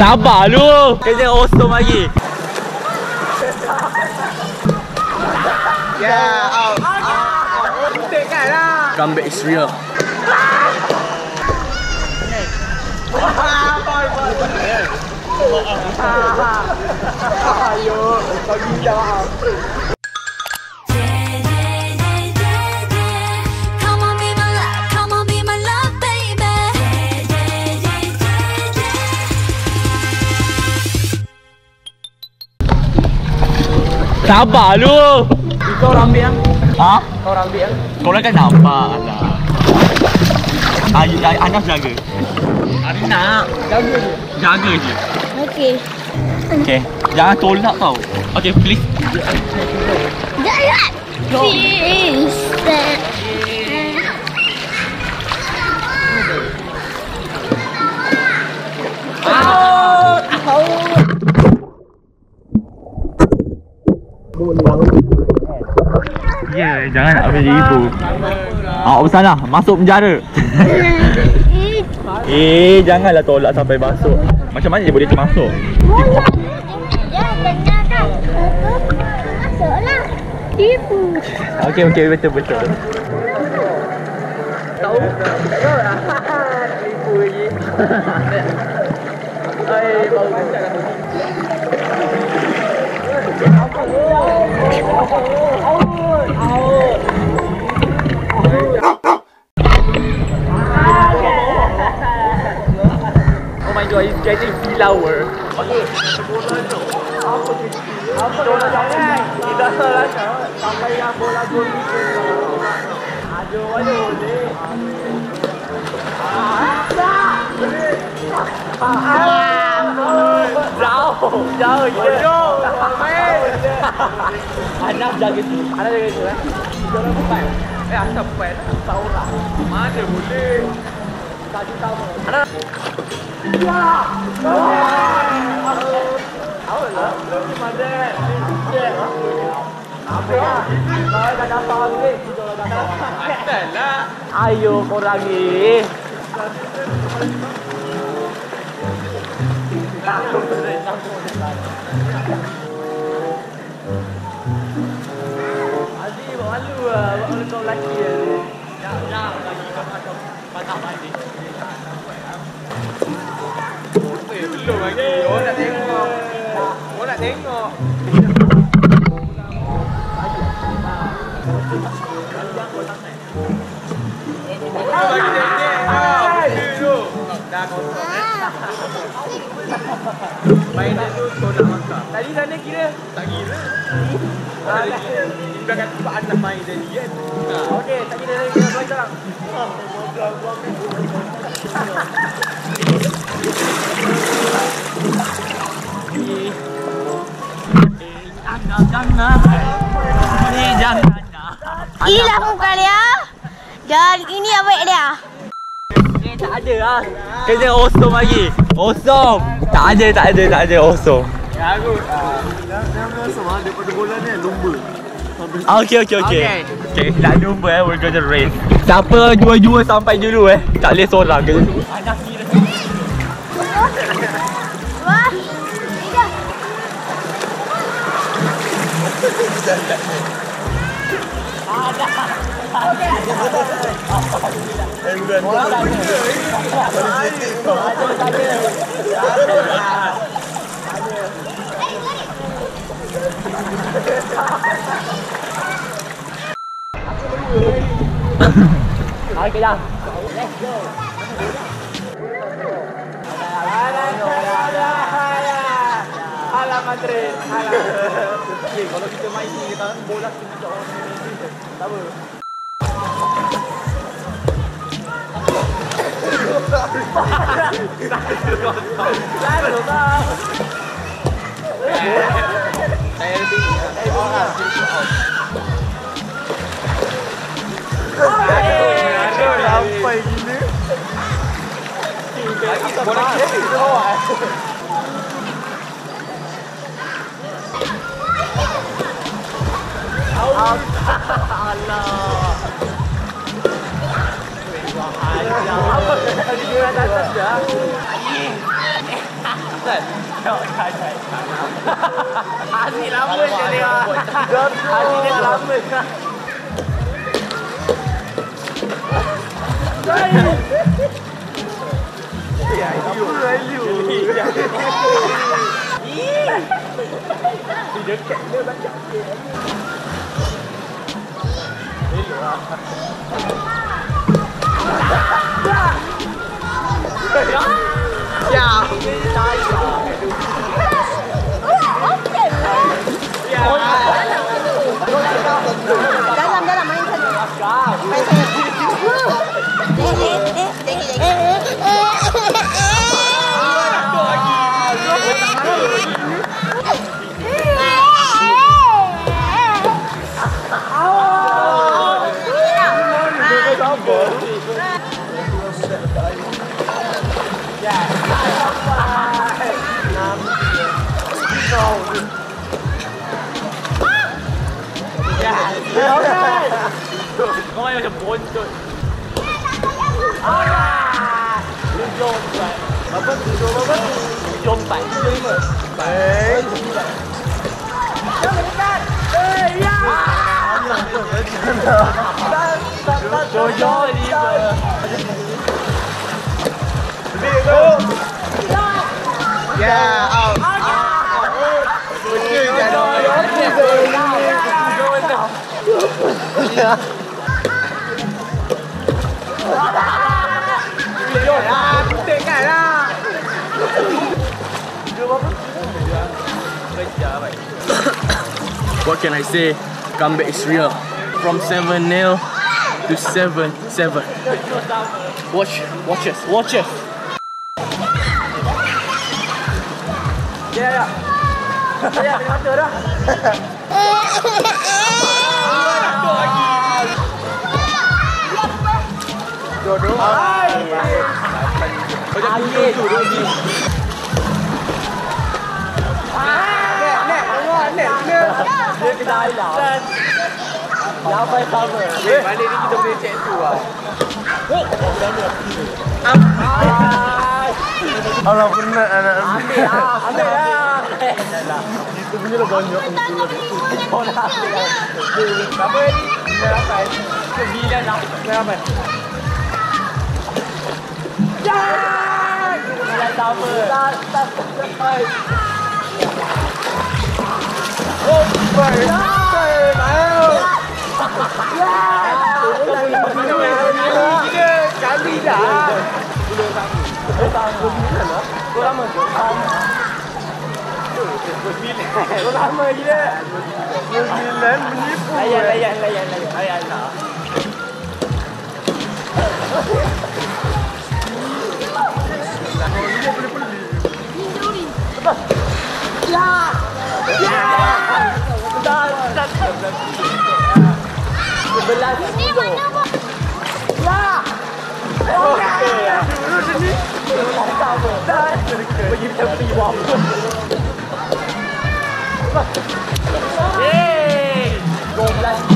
Sabar lu. Kerja awesome lagi. Yeah, out. Comeback is real. Ayo, bagi dah. Sabar lu. Kau orang ambil yang? Ha? Kau orang ambil yang? Kau orang kan sabar lah. Anas jaga. Anak Jaga je. jaga je. Okey. Okay. Jangan tolak tau. Okay, please. Jangan. Please. Ya, jangan nak ambil ibu. Awak bersalah, masuk penjara. Janganlah tolak sampai masuk. Macam mana dia boleh termasuk? Ya, benar kan? Masuklah. Tipu. Okey, betul. Tahu? Tahu lah. Tipu lagi. Hai, bau macam oh my god, he's getting flower. Okay. Bola jangan. Kita salah sampai yang bola gol itu. Aduh ni. Jauh je. Anak jaga tu. Anak jaga tu. Kita orang bukan. Asal bukan. Tahu lah. Mana boleh. Tak tahu. Anak. Ya. Tahu lah. Mana. Apa ya? Kau dah dapat ni. Kita dah dapat. Asal ayo korang ni. Adik malu ah, malu kau lelaki ni. Jangan lagi kau patah balik. Belum lagi. Orang nak tengok. Orang nak tengok. Dah kosong main tu kau nak makan. Tadi sana kira? Tak kira. Dia kata sebab anak main tadi kan. Okey, tak kira lagi kita buat sekarang. Jangan. Inilah muka dia. Dan ini awak dia. Tak ada lah. Kerja awesome lagi. Awesome. Tak ada awesome. Ya aku. Jangan awesome ah daripada bola ni lumba. Okay, nak lumba we're going to race. Siapa jua sampai dulu tak boleh seorang ke. Anak kira. Wah. Okay dah. Let's go. Alam Madrid. Kalau kita main ni kita bola kita orang ni. Tak apa. Saya lebih sampai gini. Kita bola kita bawa. Allah. Apa tadi dia atas dah? Kan? Asyik lama je dia. Asyik dia lama. Ya, you. Dia dekat dia banyak. Ya. Dalam main saja. Main saja. Kau main macam boncot. Berapa? 74. Baik. Jangan mendekat. Ya. Jojo ni. Ya, out. Betul jadi. Tengok lah. What can I say? Comeback is real. From 7-0 to 7-7. Watch us. Ya. Saya ada mata dah. Jodoh. Angin. Dia kena hilang. Siapa yang cover? Balik ni kita boleh check tu lah. Alah penat anak. Ambil lah. Itu punya lah banyak. Kau nak ambil lah. Berapa ni? 9 lah. Berapa? Ya! Kita sama. Tak. Oh, baik. Kali dah. Kau lama ke? Kau lama gila. 9 menipu. Layan lah. Sebelah ini mana bos? Ya. Dulu sini. Pergi tepi bawah. Yeay. 12.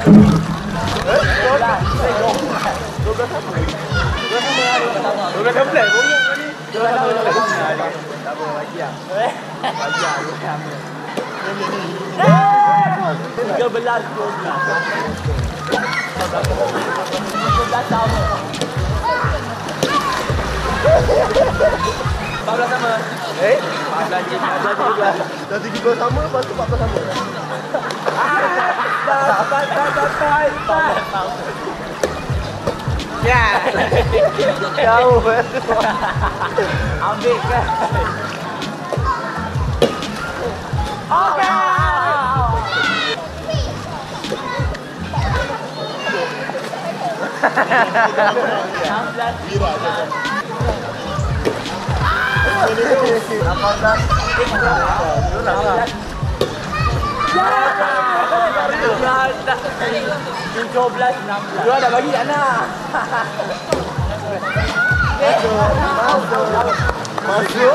14 sama. 14 Dah 13 sama, lepas tu 14 sama. Ya. Jauh. Ambil kan. Okey. Dua dah bagi Ana. Masuk.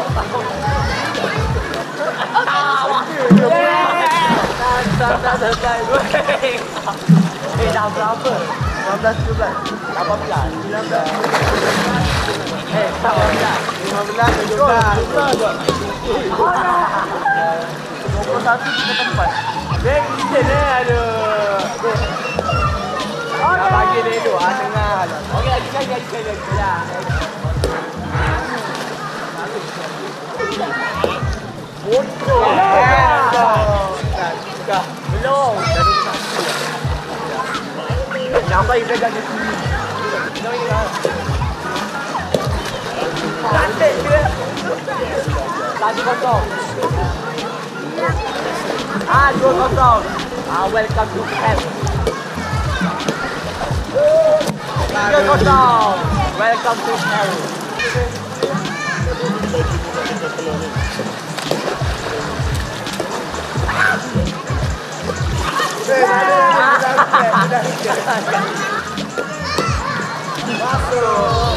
Dah berapa? 16, 17, 18, 19. 15, 17. satu kita tempat. Dia kitchen aduh. Nak bagi dia dulu tengah. Okey, lagi. Ya. Belum. Sampai pegang di sini. Cantik dia. Lagi kosong. 2-0. Welcome to Penang. 3-0. Welcome to Penang. Masuk.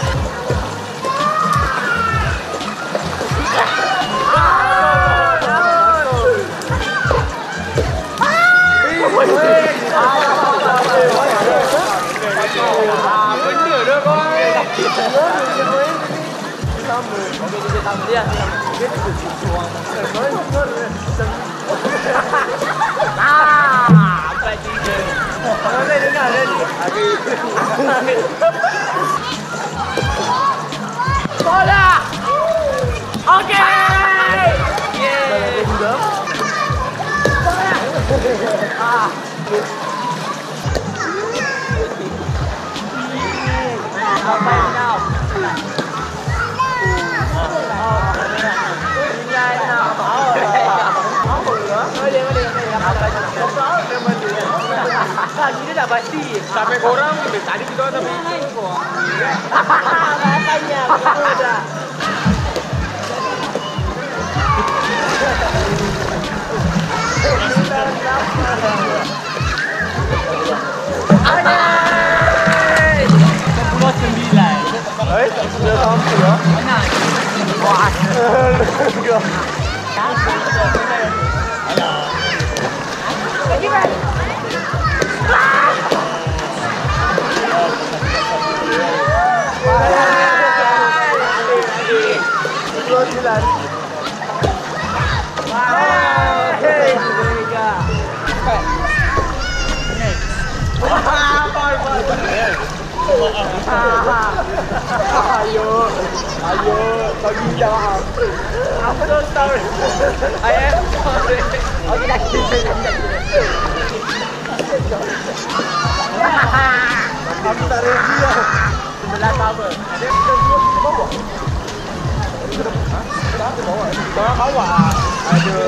Benda dah kau. Sama. Okey, dia sama dia. Dia suang. Apa dia? Boleh dengar tadi. Bola. Okey. Yeay. Apa yang now? Ini dah pasti. Sampai korang tadi kita sampai ini kok. Makanya udah. Sudah sampai ya? Mana? Wah. Lagi kan? Ayo, bagi jawab. I'm so sorry. I am sorry. Okay, dah kita. Aku tak ready dah. Sebelah cover. Ada kita bawa. Kita bawa. Bawa bawa. Aduh.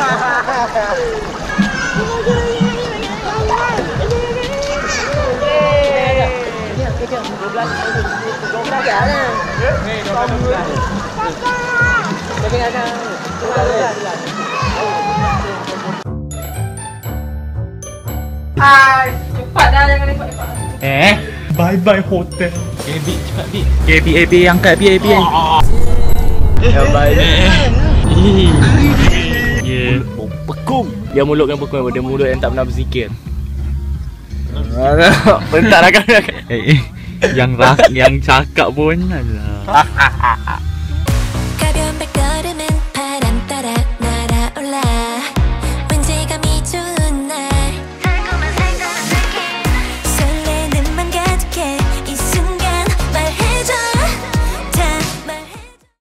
Hai, cepat dah jangan lepak-lepak. Bye bye hotel. AB cepat B. AB angkat B. Ya baik. Ya, pekung. Dia mulut kan pekung, dia mulut yang tak pernah berzikir. Bentar lah kan. Yang cakap pun adalah